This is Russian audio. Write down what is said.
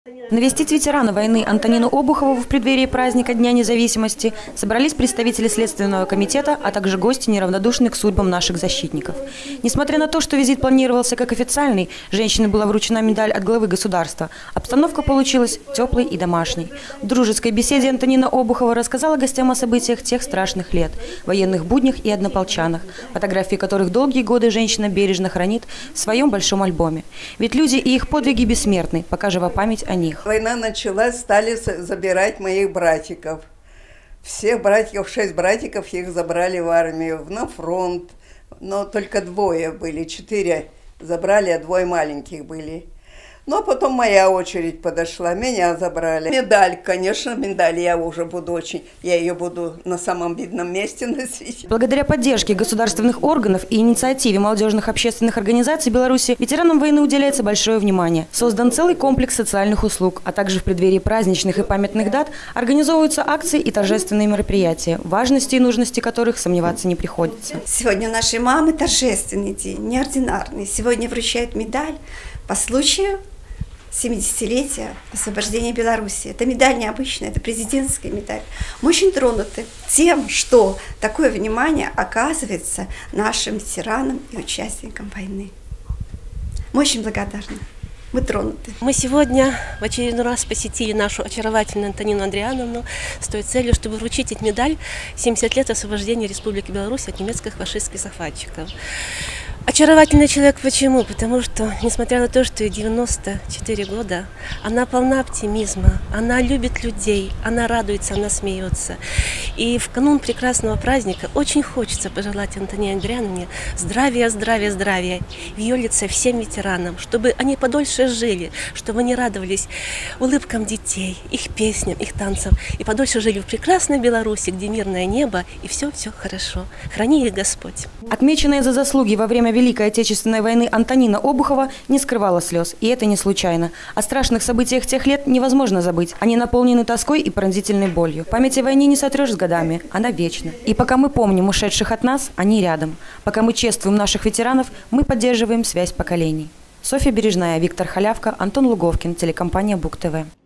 Навестить ветерана войны Антонину Обухову в преддверии праздника Дня независимости собрались представители Следственного комитета, а также гости, неравнодушные к судьбам наших защитников. Несмотря на то, что визит планировался как официальный, женщине была вручена медаль от главы государства. Обстановка получилась теплой и домашней. В дружеской беседе Антонина Обухова рассказала гостям о событиях тех страшных лет, военных буднях и однополчанах, фотографии которых долгие годы женщина бережно хранит в своем большом альбоме. Ведь люди и их подвиги бессмертны, пока жива память о них. Война началась, стали забирать моих братиков. Всех братиков, 6 братиков, их забрали в армию, на фронт. Но только 2 были, 4 забрали, а 2 маленьких были. Но потом моя очередь подошла, меня забрали. Медаль, конечно, медаль я уже буду я ее буду на самом видном месте носить. Благодаря поддержке государственных органов и инициативе молодежных общественных организаций Беларуси ветеранам войны уделяется большое внимание. Создан целый комплекс социальных услуг, а также в преддверии праздничных и памятных дат организовываются акции и торжественные мероприятия, важности и нужности которых сомневаться не приходится. Сегодня у нашей мамы торжественный день, неординарный. Сегодня вручают медаль по случаю 70-летия освобождения Беларуси. Это медаль необычная, это президентская медаль. Мы очень тронуты тем, что такое внимание оказывается нашим ветеранам и участникам войны. Мы очень благодарны. Мы тронуты. Мы сегодня в очередной раз посетили нашу очаровательную Антонину Андриановну с той целью, чтобы вручить ей медаль 70 лет освобождения Республики Беларусь от немецких фашистских захватчиков. Очаровательный человек почему? Потому что, несмотря на то, что ей 94 года, она полна оптимизма, она любит людей, она радуется, она смеется. И в канун прекрасного праздника очень хочется пожелать Антонине Андриановне здравия, здравия, здравия в ее лице всем ветеранам, чтобы они подольше жили, чтобы они радовались улыбкам детей, их песням, их танцам, и подольше жили в прекрасной Беларуси, где мирное небо, и все хорошо. Храни их Господь. Отмеченная за заслуги во время Великой Отечественной войны Антонина Обухова не скрывала слез, и это не случайно. О страшных событиях тех лет невозможно забыть. Они наполнены тоской и пронзительной болью. Память о войне не сотрешь с годами, она вечна. И пока мы помним ушедших от нас, они рядом. Пока мы чествуем наших ветеранов, мы поддерживаем связь поколений. Софья Бережная, Виктор Халявка, Антон Луговкин, телекомпания Бук ТВ.